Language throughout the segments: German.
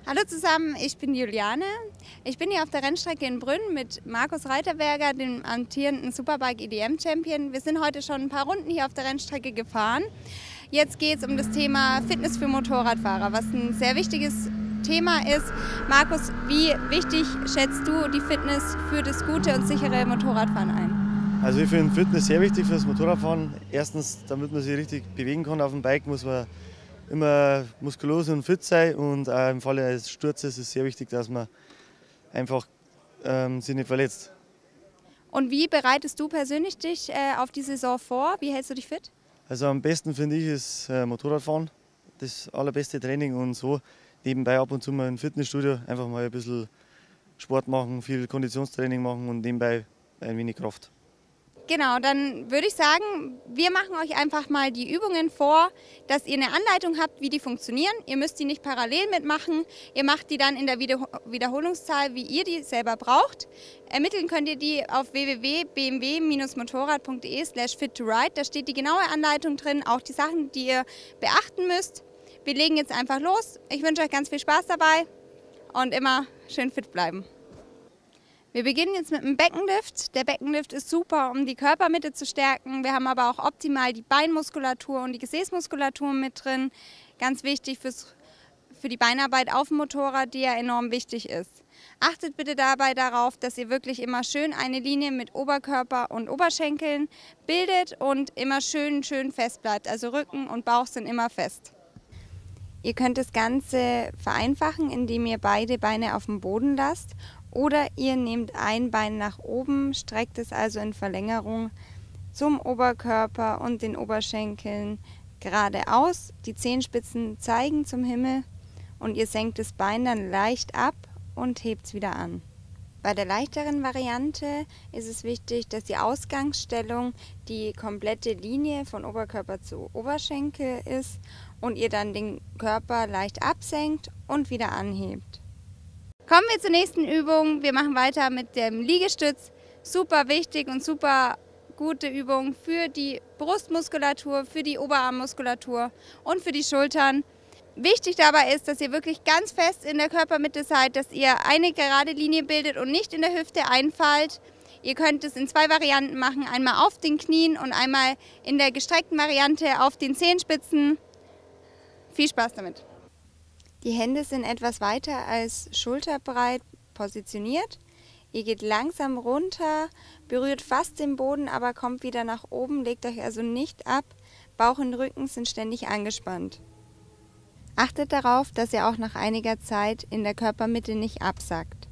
Hallo zusammen, ich bin Juliane. Ich bin hier auf der Rennstrecke in Brünn mit Markus Reiterberger, dem amtierenden Superbike EDM-Champion. Wir sind heute schon ein paar Runden hier auf der Rennstrecke gefahren. Jetzt geht es um das Thema Fitness für Motorradfahrer, was ein sehr wichtiges Thema ist. Markus, wie wichtig schätzt du die Fitness für das gute und sichere Motorradfahren ein? Also ich finde Fitness sehr wichtig für das Motorradfahren. Erstens, damit man sich richtig bewegen kann auf dem Bike, muss man immer muskulös und fit sein, und auch im Falle eines Sturzes ist es sehr wichtig, dass man einfach sich nicht verletzt. Und wie bereitest du persönlich dich auf die Saison vor? Wie hältst du dich fit? Also am besten finde ich ist Motorradfahren, das allerbeste Training, und so nebenbei ab und zu mal im Fitnessstudio einfach mal ein bisschen Sport machen, viel Konditionstraining machen und nebenbei ein wenig Kraft. Genau, dann würde ich sagen, wir machen euch einfach mal die Übungen vor, dass ihr eine Anleitung habt, wie die funktionieren. Ihr müsst die nicht parallel mitmachen, ihr macht die dann in der Wiederholungszahl, wie ihr die selber braucht. Ermitteln könnt ihr die auf www.bmw-motorrad.de/fit2ride. Da steht die genaue Anleitung drin, auch die Sachen, die ihr beachten müsst. Wir legen jetzt einfach los. Ich wünsche euch ganz viel Spaß dabei und immer schön fit bleiben. Wir beginnen jetzt mit dem Beckenlift. Der Beckenlift ist super, um die Körpermitte zu stärken. Wir haben aber auch optimal die Beinmuskulatur und die Gesäßmuskulatur mit drin. Ganz wichtig für die Beinarbeit auf dem Motorrad, die ja enorm wichtig ist. Achtet bitte dabei darauf, dass ihr wirklich immer schön eine Linie mit Oberkörper und Oberschenkeln bildet und immer schön fest bleibt. Also Rücken und Bauch sind immer fest. Ihr könnt das Ganze vereinfachen, indem ihr beide Beine auf dem Boden lasst. Oder ihr nehmt ein Bein nach oben, streckt es also in Verlängerung zum Oberkörper und den Oberschenkeln geradeaus. Die Zehenspitzen zeigen zum Himmel und ihr senkt das Bein dann leicht ab und hebt es wieder an. Bei der leichteren Variante ist es wichtig, dass die Ausgangsstellung die komplette Linie von Oberkörper zu Oberschenkel ist und ihr dann den Körper leicht absenkt und wieder anhebt. Kommen wir zur nächsten Übung. Wir machen weiter mit dem Liegestütz. Super wichtig und super gute Übung für die Brustmuskulatur, für die Oberarmmuskulatur und für die Schultern. Wichtig dabei ist, dass ihr wirklich ganz fest in der Körpermitte seid, dass ihr eine gerade Linie bildet und nicht in der Hüfte einfallt. Ihr könnt es in zwei Varianten machen, einmal auf den Knien und einmal in der gestreckten Variante auf den Zehenspitzen. Viel Spaß damit! Die Hände sind etwas weiter als schulterbreit positioniert. Ihr geht langsam runter, berührt fast den Boden, aber kommt wieder nach oben, legt euch also nicht ab. Bauch und Rücken sind ständig angespannt. Achtet darauf, dass ihr auch nach einiger Zeit in der Körpermitte nicht absackt.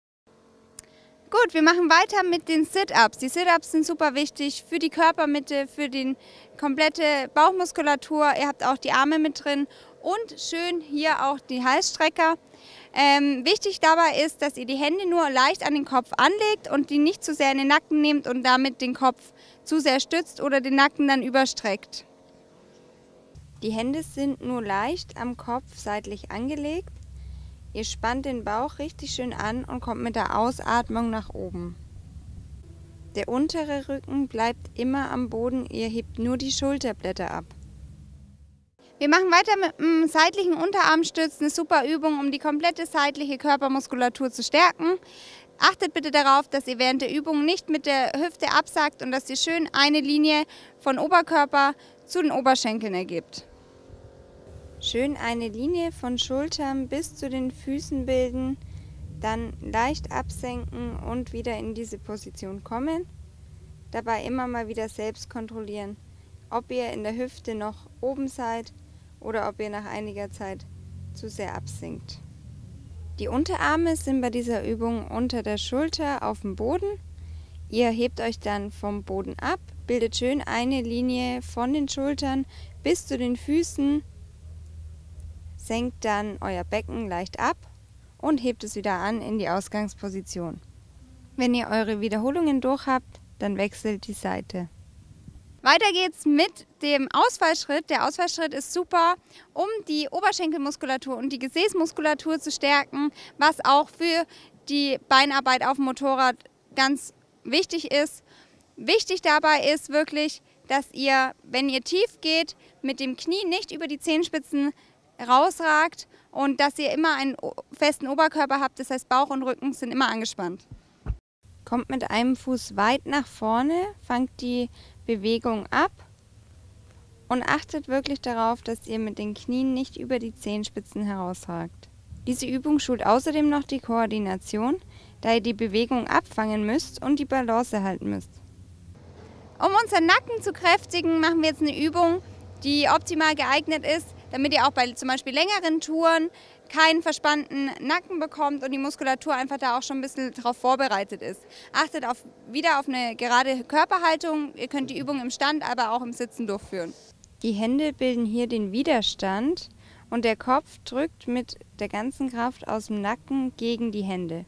Gut, wir machen weiter mit den Sit-Ups. Die Sit-Ups sind super wichtig für die Körpermitte, für die komplette Bauchmuskulatur. Ihr habt auch die Arme mit drin. Und schön hier auch die Halsstrecker. Wichtig dabei ist, dass ihr die Hände nur leicht an den Kopf anlegt und die nicht zu sehr in den Nacken nehmt und damit den Kopf zu sehr stützt oder den Nacken dann überstreckt. Die Hände sind nur leicht am Kopf seitlich angelegt. Ihr spannt den Bauch richtig schön an und kommt mit der Ausatmung nach oben. Der untere Rücken bleibt immer am Boden, ihr hebt nur die Schulterblätter ab. Wir machen weiter mit dem seitlichen Unterarmstütz, eine super Übung, um die komplette seitliche Körpermuskulatur zu stärken. Achtet bitte darauf, dass ihr während der Übung nicht mit der Hüfte absackt und dass ihr schön eine Linie von Oberkörper zu den Oberschenkeln ergibt. Schön eine Linie von Schultern bis zu den Füßen bilden, dann leicht absenken und wieder in diese Position kommen. Dabei immer mal wieder selbst kontrollieren, ob ihr in der Hüfte noch oben seid oder ob ihr nach einiger Zeit zu sehr absinkt. Die Unterarme sind bei dieser Übung unter der Schulter auf dem Boden. Ihr hebt euch dann vom Boden ab, bildet schön eine Linie von den Schultern bis zu den Füßen, senkt dann euer Becken leicht ab und hebt es wieder an in die Ausgangsposition. Wenn ihr eure Wiederholungen durch habt, dann wechselt die Seite. Weiter geht's mit dem Ausfallschritt. Der Ausfallschritt ist super, um die Oberschenkelmuskulatur und die Gesäßmuskulatur zu stärken, was auch für die Beinarbeit auf dem Motorrad ganz wichtig ist. Wichtig dabei ist wirklich, dass ihr, wenn ihr tief geht, mit dem Knie nicht über die Zehenspitzen rausragt und dass ihr immer einen festen Oberkörper habt, das heißt Bauch und Rücken sind immer angespannt. Kommt mit einem Fuß weit nach vorne, fangt die Bewegung ab und achtet wirklich darauf, dass ihr mit den Knien nicht über die Zehenspitzen herausragt. Diese Übung schult außerdem noch die Koordination, da ihr die Bewegung abfangen müsst und die Balance halten müsst. Um unseren Nacken zu kräftigen, machen wir jetzt eine Übung, die optimal geeignet ist, damit ihr auch bei zum Beispiel längeren Touren keinen verspannten Nacken bekommt und die Muskulatur einfach da auch schon ein bisschen darauf vorbereitet ist. Achtet wieder auf eine gerade Körperhaltung. Ihr könnt die Übung im Stand, aber auch im Sitzen durchführen. Die Hände bilden hier den Widerstand und der Kopf drückt mit der ganzen Kraft aus dem Nacken gegen die Hände.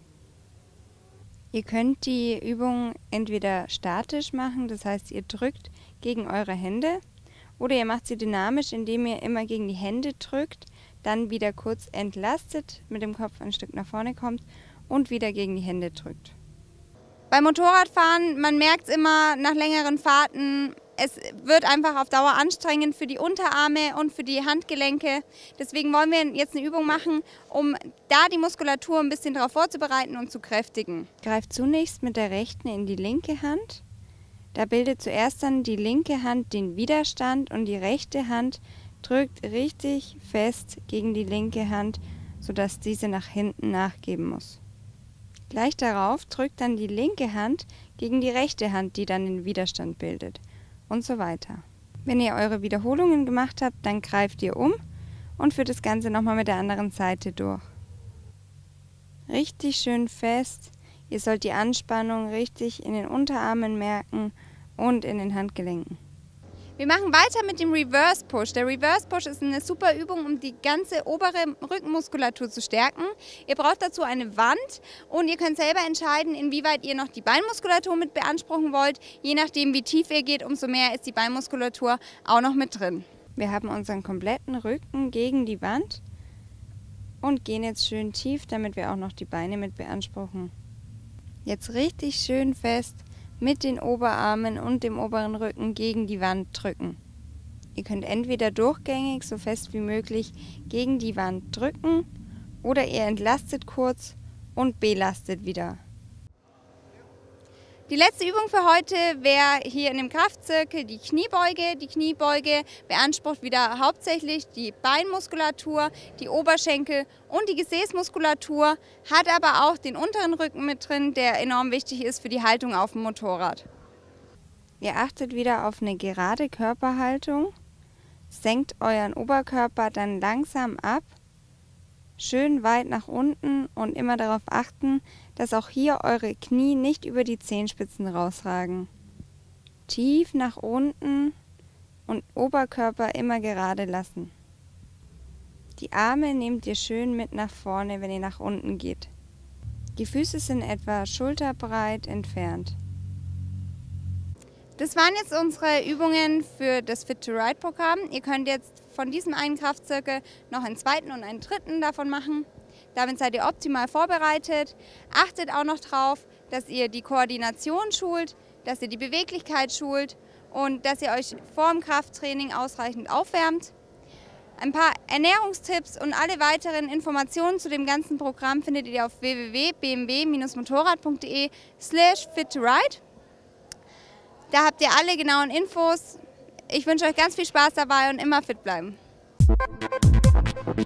Ihr könnt die Übung entweder statisch machen, das heißt ihr drückt gegen eure Hände, oder ihr macht sie dynamisch, indem ihr immer gegen die Hände drückt, dann wieder kurz entlastet, mit dem Kopf ein Stück nach vorne kommt und wieder gegen die Hände drückt. Beim Motorradfahren, man merkt es immer nach längeren Fahrten, es wird einfach auf Dauer anstrengend für die Unterarme und für die Handgelenke. Deswegen wollen wir jetzt eine Übung machen, um da die Muskulatur ein bisschen darauf vorzubereiten und zu kräftigen. Greift zunächst mit der rechten in die linke Hand. Da bildet zuerst dann die linke Hand den Widerstand und die rechte Hand drückt richtig fest gegen die linke Hand, sodass diese nach hinten nachgeben muss. Gleich darauf drückt dann die linke Hand gegen die rechte Hand, die dann den Widerstand bildet. Und so weiter. Wenn ihr eure Wiederholungen gemacht habt, dann greift ihr um und führt das Ganze nochmal mit der anderen Seite durch. Richtig schön fest. Ihr sollt die Anspannung richtig in den Unterarmen merken und in den Handgelenken. Wir machen weiter mit dem Reverse Push. Der Reverse Push ist eine super Übung, um die ganze obere Rückenmuskulatur zu stärken. Ihr braucht dazu eine Wand und ihr könnt selber entscheiden, inwieweit ihr noch die Beinmuskulatur mit beanspruchen wollt. Je nachdem, wie tief ihr geht, umso mehr ist die Beinmuskulatur auch noch mit drin. Wir haben unseren kompletten Rücken gegen die Wand und gehen jetzt schön tief, damit wir auch noch die Beine mit beanspruchen. Jetzt richtig schön fest mit den Oberarmen und dem oberen Rücken gegen die Wand drücken. Ihr könnt entweder durchgängig, so fest wie möglich, gegen die Wand drücken oder ihr entlastet kurz und belastet wieder. Die letzte Übung für heute wäre hier in dem Kraftzirkel die Kniebeuge. Die Kniebeuge beansprucht wieder hauptsächlich die Beinmuskulatur, die Oberschenkel und die Gesäßmuskulatur, hat aber auch den unteren Rücken mit drin, der enorm wichtig ist für die Haltung auf dem Motorrad. Ihr achtet wieder auf eine gerade Körperhaltung, senkt euren Oberkörper dann langsam ab, schön weit nach unten und immer darauf achten, dass auch hier eure Knie nicht über die Zehenspitzen rausragen. Tief nach unten und Oberkörper immer gerade lassen. Die Arme nehmt ihr schön mit nach vorne, wenn ihr nach unten geht. Die Füße sind etwa schulterbreit entfernt. Das waren jetzt unsere Übungen für das Fit to Ride Programm. Ihr könnt jetzt von diesem einen Kraftzirkel noch einen zweiten und einen dritten davon machen. Damit seid ihr optimal vorbereitet. Achtet auch noch darauf, dass ihr die Koordination schult, dass ihr die Beweglichkeit schult und dass ihr euch vor dem Krafttraining ausreichend aufwärmt. Ein paar Ernährungstipps und alle weiteren Informationen zu dem ganzen Programm findet ihr auf www.bmw-motorrad.de/fit-to-ride. Da habt ihr alle genauen Infos. Ich wünsche euch ganz viel Spaß dabei und immer fit bleiben.